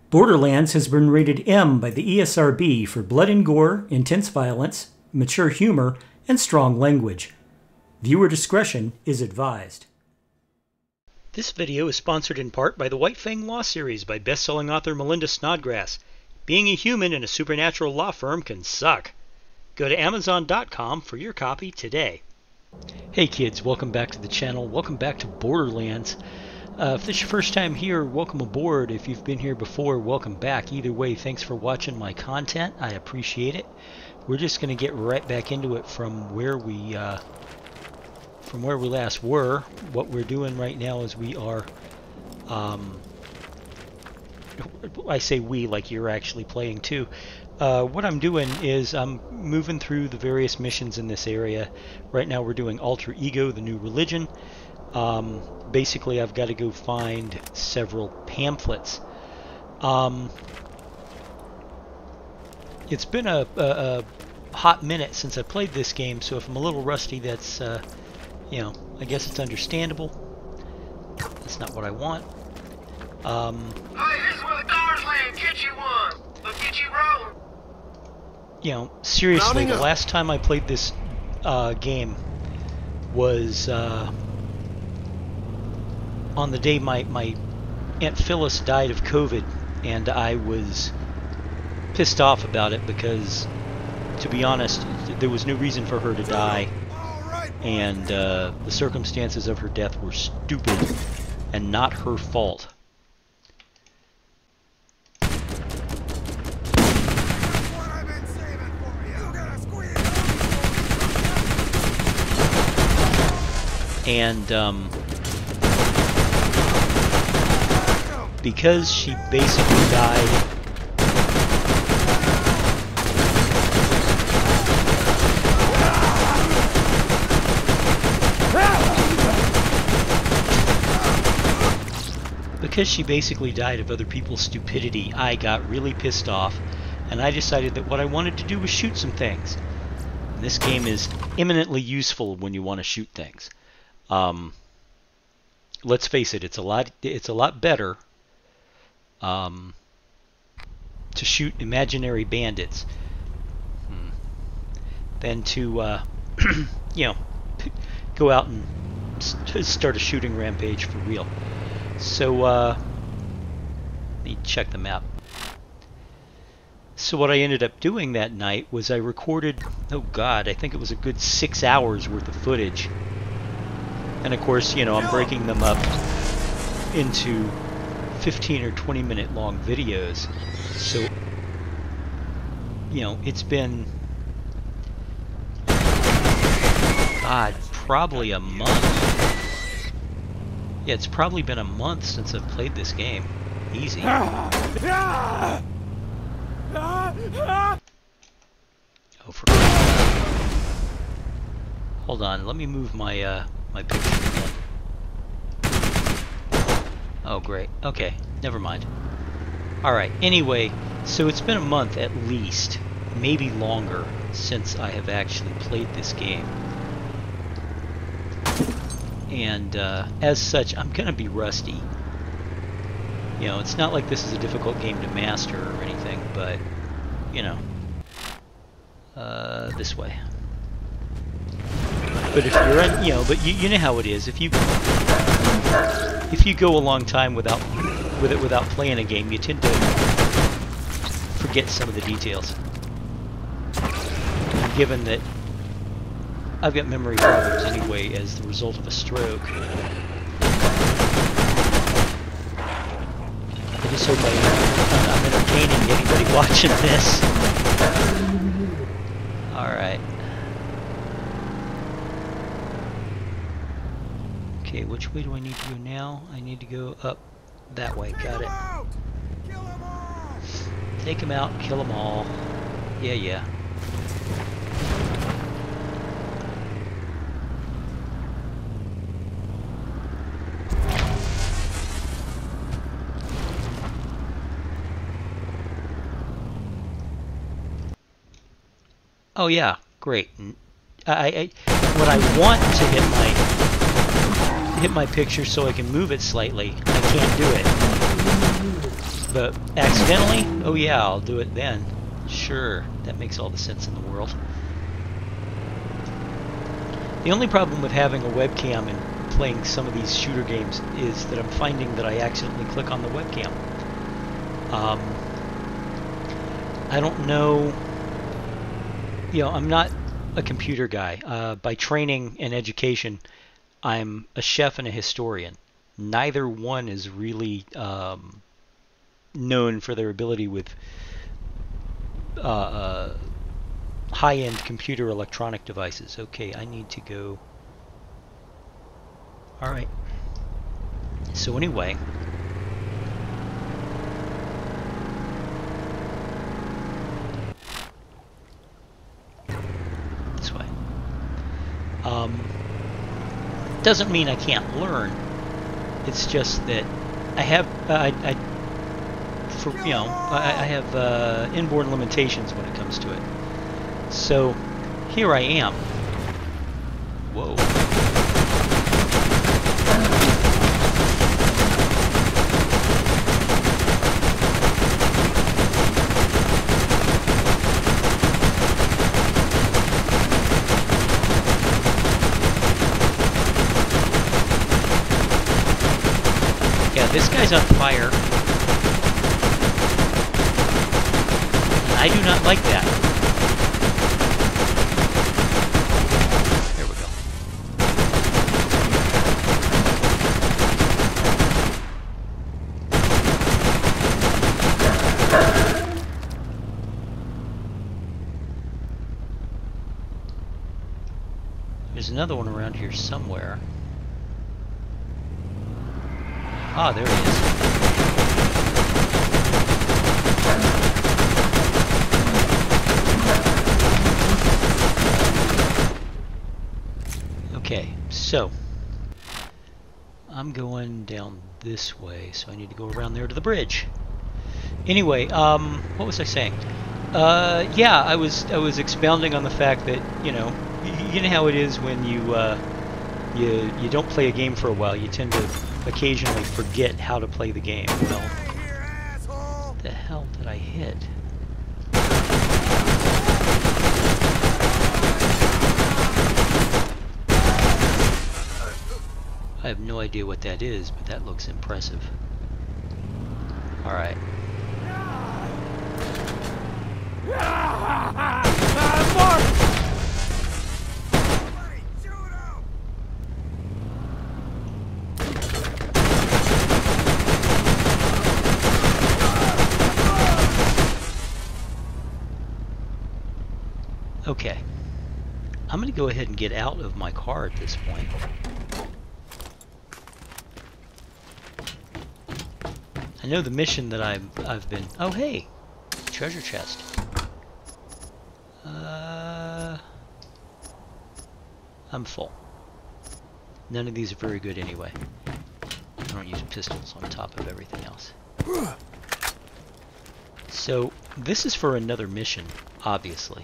Borderlands has been rated M by the ESRB for blood and gore, intense violence, mature humor, and strong language. Viewer discretion is advised. This video is sponsored in part by the White Fang Law Series by best-selling author Melinda Snodgrass. Being a human in a supernatural law firm can suck. Go to Amazon.com for your copy today. Hey kids, welcome back to the channel. Welcome back to Borderlands. If this is your first time here, welcome aboard. If you've been here before, welcome back. Either way, thanks for watching my content. I appreciate it. We're just going to get right back into it from where we last were. What we're doing right now is we are, I say we like you're actually playing too. What I'm doing is I'm moving through the various missions in this area. Right now we're doing Alter Ego, the new religion. Basically I've got to go find several pamphlets. It's been a hot minute since I played this game, so if I'm a little rusty, that's you know, I guess it's understandable. That's not what I want. Hey, here's where the cars land. Get you one. They'll get you rolling. You know, seriously, the last time I played this game was on the day my Aunt Phyllis died of COVID, and I was pissed off about it because, to be honest, there was no reason for her to die, and the circumstances of her death were stupid and not her fault. And because she basically died of other people's stupidity, I got really pissed off, and I decided that what I wanted to do was shoot some things. And this game is eminently useful when you want to shoot things. Let's face it, it's a lot better to shoot imaginary bandits than to you know, go out and start a shooting rampage for real. So let me check the map. So what I ended up doing that night was I recorded, oh god, I think it was a good 6 hours worth of footage. And of course, you know, I'm breaking them up into 15 or 20 minute long videos. So, you know, it's been, God, probably a month. Yeah, it's probably been a month since I've played this game. Easy. Oh, for God. Hold on, let me move my my picture again. Oh great, okay, never mind. Alright, anyway, so it's been a month at least, maybe longer, since I have actually played this game. And as such, I'm gonna be rusty. You know, it's not like this is a difficult game to master or anything, but, you know, this way. But if you're, you know, but you know how it is. If you go a long time without playing a game, you tend to forget some of the details. And given that I've got memory problems anyway as the result of a stroke, I just hope I'm entertaining anybody watching this. Alright. Okay, which way do I need to go now? I need to go up that way. Got it. Take him out, kill them all. Yeah, yeah. Oh yeah, great. When I want to hit my picture so I can move it slightly, I can't do it. But accidentally? Oh yeah, I'll do it then. Sure, that makes all the sense in the world. The only problem with having a webcam and playing some of these shooter games is that I'm finding that I accidentally click on the webcam. I don't know, you know, I'm not a computer guy. By training and education, I'm a chef and a historian. Neither one is really known for their ability with high-end computer electronic devices. Okay, I need to go. Alright. So anyway. This way. Doesn't mean I can't learn. It's just that I have, I have inborn limitations when it comes to it. So here I am. Whoa. Yeah, this guy's on fire. And I do not like that. There we go. There's another one around here somewhere. Ah, there he is. Okay, so I'm going down this way, so I need to go around there to the bridge. Anyway, what was I saying? Yeah, I was expounding on the fact that, you know how it is when you don't play a game for a while. You tend to occasionally forget how to play the game. Well, what the hell did I hit? I have no idea what that is, but that looks impressive. Alright. Okay, I'm going to go ahead and get out of my car at this point. I know the mission that I've been... Oh, hey! Treasure chest. I'm full. None of these are very good anyway. I don't use pistols on top of everything else. So, this is for another mission, obviously.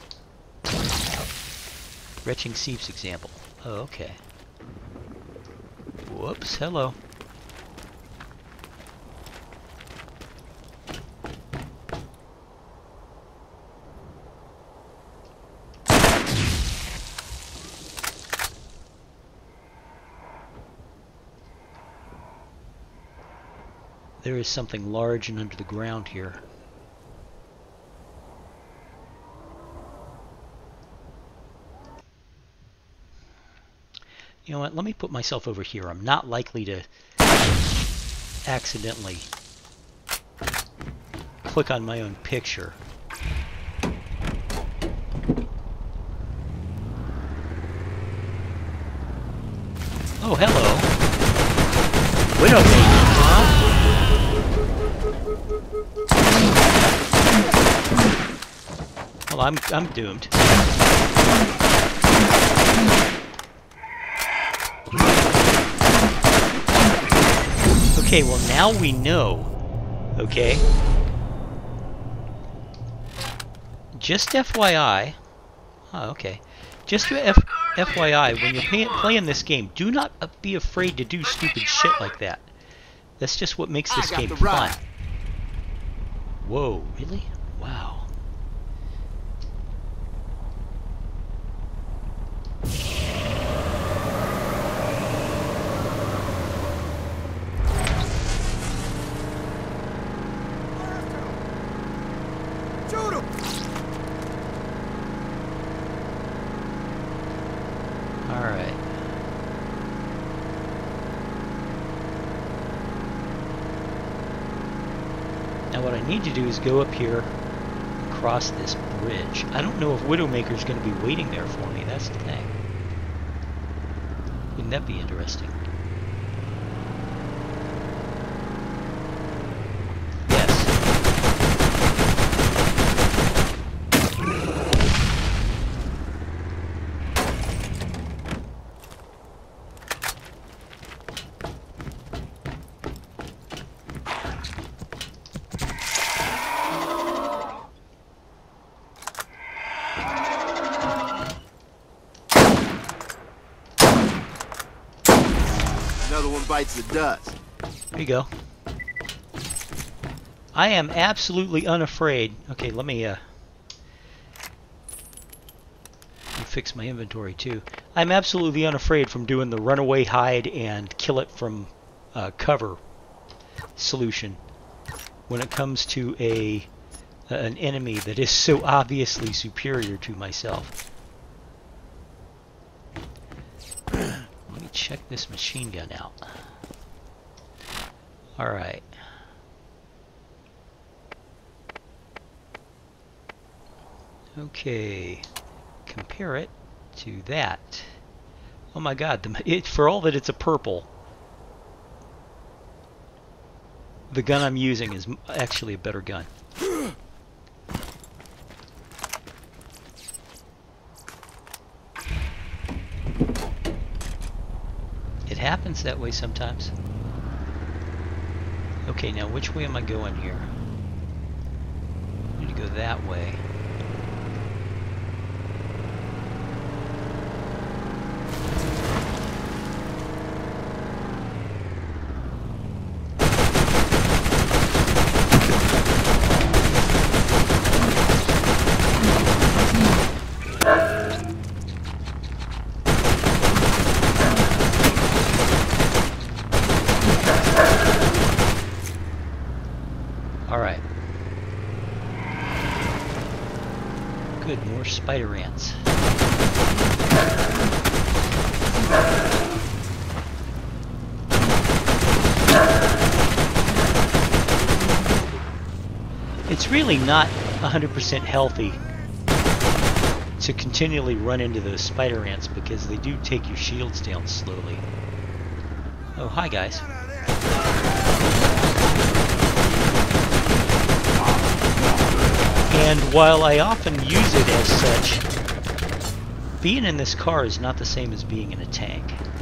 Retching Seeps example. Oh, okay. Whoops, hello. There is something large and under the ground here. You know what, let me put myself over here. I'm not likely to accidentally click on my own picture. Oh, hello. Widow baby, huh? Well, I'm doomed. Okay, well now we know, okay? Just FYI, oh, okay. Just FYI, when you're playing this game, do not be afraid to do stupid shit like that. That's just what makes this game fun. Whoa, really? Wow. Alright. Now what I need to do is go up here and cross this bridge. I don't know if Widowmaker's going to be waiting there for me, that's the thing. Wouldn't that be interesting? Another one bites the dust. There you go. I am absolutely unafraid. Okay, let me fix my inventory too. I'm absolutely unafraid from doing the runaway hide and kill it from cover solution when it comes to an enemy that is so obviously superior to myself. Let me check this machine gun out. Alright. Okay. Compare it to that. Oh my god, for all that it's a purple, the gun I'm using is actually a better gun. It happens that way sometimes. Okay, now which way am I going here? I need to go that way. Alright. Good, more spider ants. It's really not 100% healthy to continually run into those spider ants because they do take your shields down slowly. Oh, hi guys. And while I often use it as such, being in this car is not the same as being in a tank.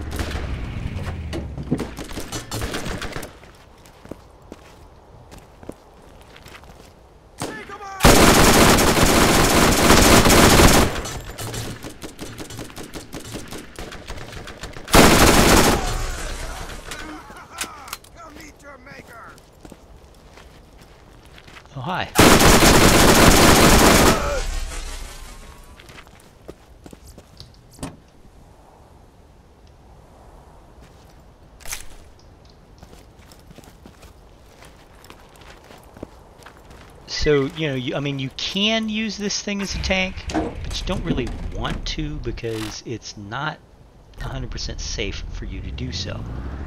Oh, hi. So, you know, I mean, you can use this thing as a tank, but you don't really want to because it's not 100% safe for you to do so.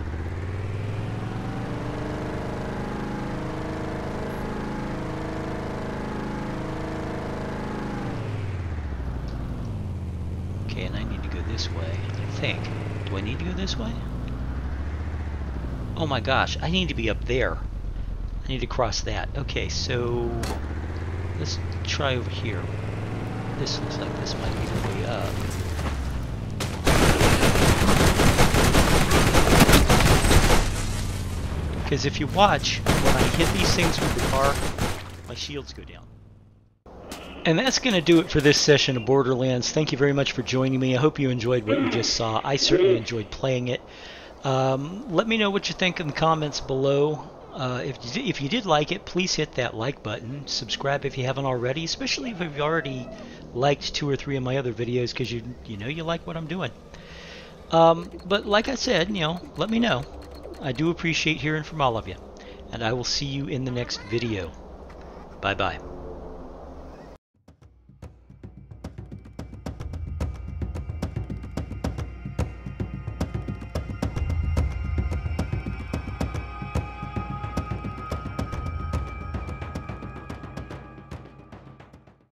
Okay, and I need to go this way, I think. Do I need to go this way? Oh my gosh, I need to be up there. I need to cross that. Okay, so let's try over here. This looks like this might be the way up. Because if you watch, when I hit these things with the car, my shields go down. And that's going to do it for this session of Borderlands. Thank you very much for joining me. I hope you enjoyed what you just saw. I certainly enjoyed playing it. Let me know what you think in the comments below. If you did like it, please hit that like button. Subscribe if you haven't already, especially if you've already liked 2 or 3 of my other videos, because you know you like what I'm doing. But like I said, let me know. I do appreciate hearing from all of you. And I will see you in the next video. Bye-bye.